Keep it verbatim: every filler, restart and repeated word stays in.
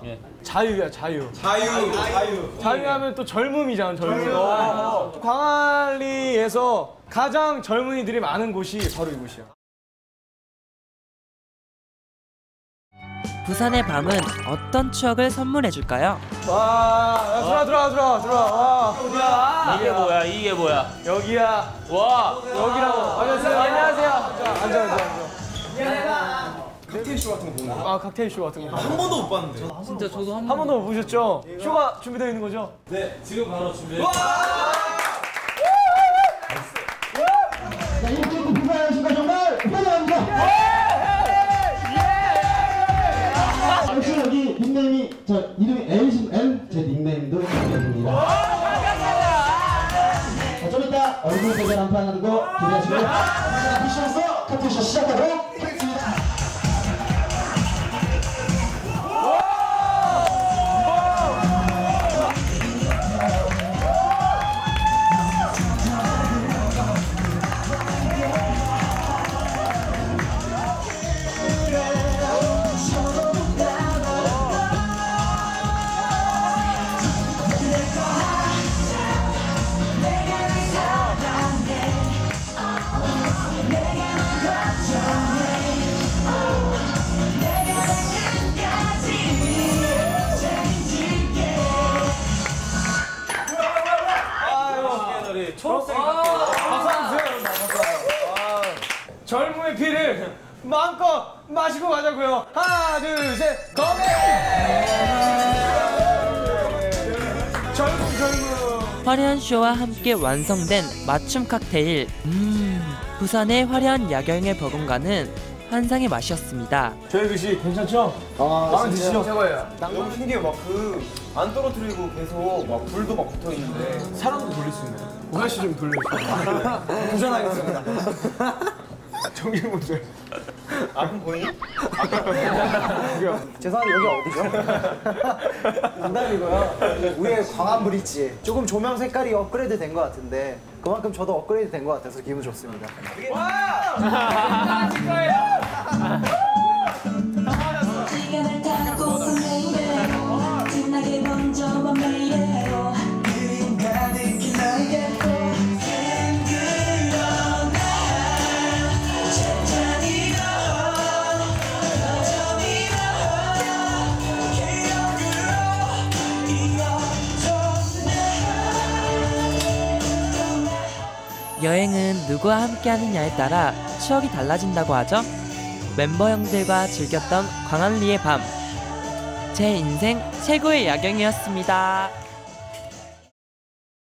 예. 자유야, 자유. 자유, 자유. 자유하면 또 젊음이잖아, 젊음. 어. 광안리에서 가장 젊은이들이 많은 곳이 바로 이곳이야. 부산의 밤은 어떤 추억을 선물해줄까요? 와, 야, 들어와, 들어와, 들어와, 들어와. 와. 이게 뭐야? 이게 뭐야? 여기야. 와. 여기라고. 안녕하세요. 안녕하세요. 자, 앉아, 앉아, 앉아. 칵테일 쇼 같은 거 보는 거. 아, 칵테일 쇼 같은 거. 한 번도 못 봤는데. 진짜 저도 한 한 번도 못 보셨죠? 쇼가 준비되어 있는 거죠? 네, 지금 바로 준비해. 자, 이렇게 부산하신가 정말 환영합니다. 역시 여기 닉네임이 저 이름이 L신 L 제 닉네임도 있습니다. 자, 좀 이따 얼굴 대결 한판 하는 거 기대하시고요. 자, 피시에서 카트쇼 시작하도록 하겠습니다. 초록색 박수 한번 주세요. 젊음의 피를 마음껏 마시고 가자고요. 하나, 둘, 셋, 건배! 젊음, 젊음. 화려한 쇼와 함께 완성된 맞춤 칵테일. 음, 부산의 화려한 야경에 버금가는 환상의 맛이었습니다. 저희 글씨 괜찮죠? 아, 마음에 드시죠? 최고예요. 너무 신기해. 막 그 안 떨어뜨리고 계속 막 불도 막 붙어 있는데. 사람도 돌릴 수 있네. 우현 씨좀 돌려주세요. 도전하겠습니다. 정신 못 줘요. 앞은 보이니? 죄송한데 여기 어디죠? 농담이고요. 위에 광안 브릿지 조금 조명 색깔이 업그레이드 된 것 같은데 그만큼 저도 업그레이드 된 것 같아서 기분 좋습니다. 와! 축하해요. 여행은 누구와 함께 하느냐에 따라 추억이 달라진다고 하죠. 멤버 형들과 즐겼던 광안리의 밤. 제 인생 최고의 야경이었습니다.